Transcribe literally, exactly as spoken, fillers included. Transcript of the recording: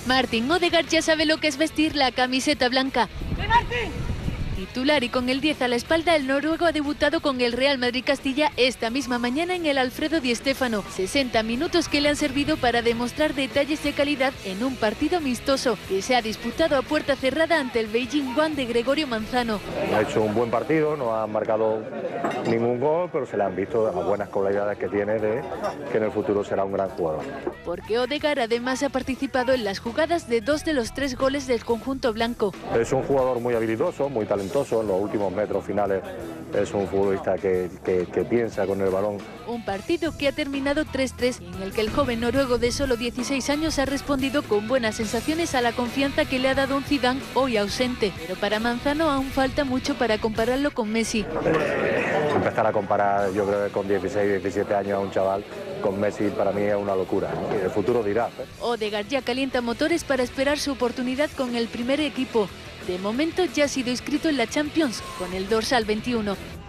Martin Odegaard ya sabe lo que es vestir la camiseta blanca. Titular y con el diez a la espalda, el noruego ha debutado con el Real Madrid Castilla esta misma mañana en el Alfredo Di Stéfano. sesenta minutos que le han servido para demostrar detalles de calidad en un partido amistoso que se ha disputado a puerta cerrada ante el Beijing One de Gregorio Manzano. Ha hecho un buen partido, no ha marcado ningún gol, pero se le han visto las buenas cualidades que tiene de que en el futuro será un gran jugador. Porque Odegaard además ha participado en las jugadas de dos de los tres goles del conjunto blanco. Es un jugador muy habilidoso, muy talentoso. En los últimos metros finales es un futbolista que, que, que piensa con el balón. Un partido que ha terminado tres tres, en el que el joven noruego de solo dieciséis años ha respondido con buenas sensaciones a la confianza que le ha dado un Zidane hoy ausente. Pero para Manzano aún falta mucho para compararlo con Messi. Eh, empezar a comparar, yo creo que con dieciséis, diecisiete años a un chaval con Messi para mí es una locura, ¿no? Y el futuro dirá. ¿eh? Odegaard ya calienta motores para esperar su oportunidad con el primer equipo. De momento ya ha sido inscrito en la Champions con el dorsal veintiuno.